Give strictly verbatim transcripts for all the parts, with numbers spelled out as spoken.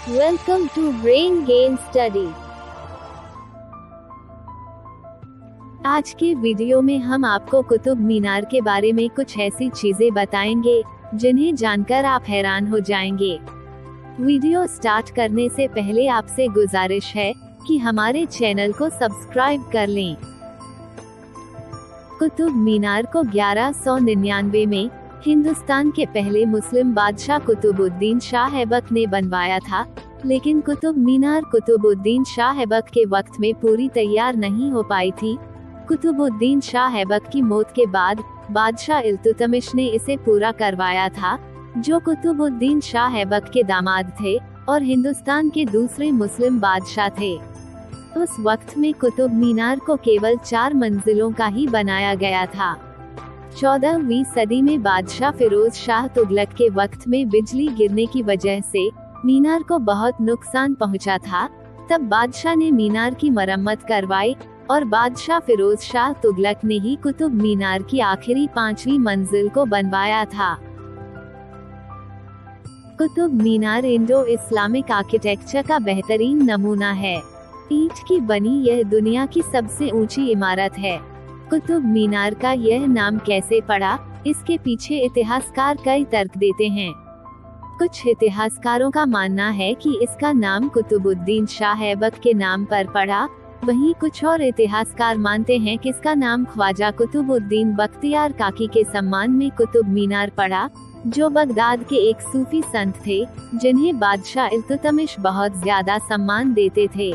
Welcome to Brain Gain Study। आज के video में हम आपको कुतुब मीनार के बारे में कुछ ऐसी चीजें बताएंगे जिन्हें जानकर आप हैरान हो जाएंगे। वीडियो स्टार्ट करने से पहले आपसे गुजारिश है कि हमारे चैनल को सब्सक्राइब कर लें। कुतुब मीनार को ग्यारह सौ निन्यानवे में हिंदुस्तान के पहले मुस्लिम बादशाह कुतुबुद्दीन शाह ऐबक ने बनवाया था, लेकिन कुतुब मीनार कुतुबुद्दीन शाह ऐबक के वक्त में पूरी तैयार नहीं हो पाई थी। कुतुबुद्दीन शाह ऐबक की मौत के बाद बादशाह इल्तुतमिश ने इसे पूरा करवाया था, जो कुतुबुद्दीन शाह ऐबक के दामाद थे और हिंदुस्तान के दूसरे मुस्लिम बादशाह थे। उस वक्त में कुतुब मीनार को केवल चार मंजिलों का ही बनाया गया था। चौदहवीं सदी में बादशाह फिरोज शाह तुगलक के वक्त में बिजली गिरने की वजह से मीनार को बहुत नुकसान पहुंचा था। तब बादशाह ने मीनार की मरम्मत करवाई और बादशाह फिरोज शाह तुगलक ने ही कुतुब मीनार की आखिरी पांचवी मंजिल को बनवाया था। Qutub Minar Indo Islamic architecture का बेहतरीन नमूना है। ईंट की बनी यह दुनिया की सबसे ऊंची इमारत है। कुतुब मीनार का यह नाम कैसे पड़ा, इसके पीछे इतिहासकार कई तर्क देते हैं। कुछ इतिहासकारों का मानना है कि इसका नाम कुतुबुद्दीन शाह ऐबक के नाम पर पड़ा, वहीं कुछ और इतिहासकार मानते हैं कि इसका नाम ख्वाजा कुतुबुद्दीन बख्तियार काकी के सम्मान में कुतुब मीनार पड़ा, जो बगदाद के एक सूफी संत थे जिन्हें बादशाह इल्तुतमिश बहुत ज्यादा सम्मान देते थे।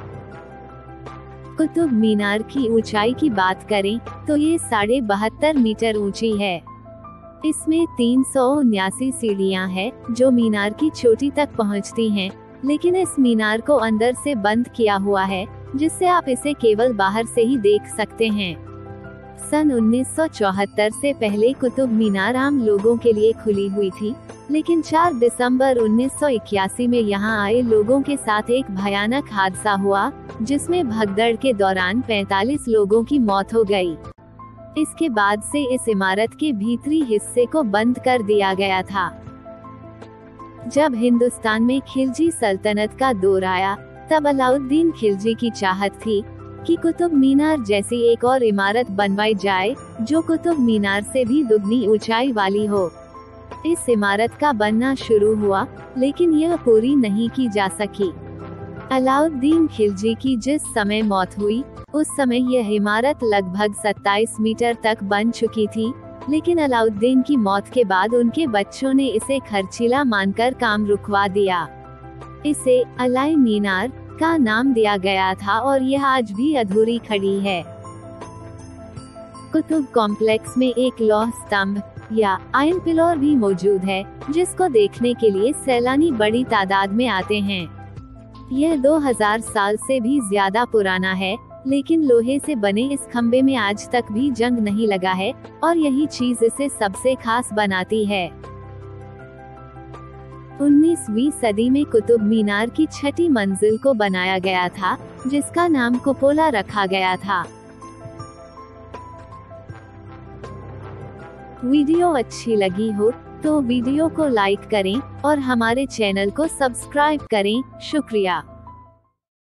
कुतुब मीनार की ऊंचाई की बात करें तो ये साढ़े बहत्तर मीटर ऊंची है। इसमें तीन सौ उन्यासी सीढ़ियाँ हैं जो मीनार की चोटी तक पहुँचती हैं, लेकिन इस मीनार को अंदर से बंद किया हुआ है, जिससे आप इसे केवल बाहर से ही देख सकते हैं। सन उन्नीस सौ चौहत्तर से पहले कुतुब मीनार आम लोगों के लिए खुली हुई थी, लेकिन चार दिसंबर उन्नीस सौ इक्यासी में यहाँ आए लोगों के साथ एक भयानक हादसा हुआ, जिसमें भगदड़ के दौरान पैंतालीस लोगों की मौत हो गई। इसके बाद से इस इमारत के भीतरी हिस्से को बंद कर दिया गया था। जब हिंदुस्तान में खिलजी सल्तनत का दौर आया, तब अलाउद्दीन खिलजी की चाहत थी कि कुतुब मीनार जैसी एक और इमारत बनवाई जाए जो कुतुब मीनार से भी दुगनी ऊंचाई वाली हो। इस इमारत का बनना शुरू हुआ, लेकिन यह पूरी नहीं की जा सकी। अलाउद्दीन खिलजी की जिस समय मौत हुई, उस समय यह इमारत लगभग सत्ताईस मीटर तक बन चुकी थी, लेकिन अलाउद्दीन की मौत के बाद उनके बच्चों ने इसे खर्चीला मानकर काम रुकवा दिया। इसे अलाई मीनार का नाम दिया गया था और यह आज भी अधूरी खड़ी है। कुतुब कॉम्प्लेक्स में एक लौह स्तंभ या आयन पिलर भी मौजूद है, जिसको देखने के लिए सैलानी बड़ी तादाद में आते हैं। यह दो हज़ार साल से भी ज्यादा पुराना है, लेकिन लोहे से बने इस खम्बे में आज तक भी जंग नहीं लगा है और यही चीज इसे सबसे खास बनाती है। उन्नीसवीं सदी में कुतुब मीनार की छठी मंजिल को बनाया गया था, जिसका नाम कुपोला रखा गया था। वीडियो अच्छी लगी हो तो वीडियो को लाइक करें और हमारे चैनल को सब्सक्राइब करें। शुक्रिया।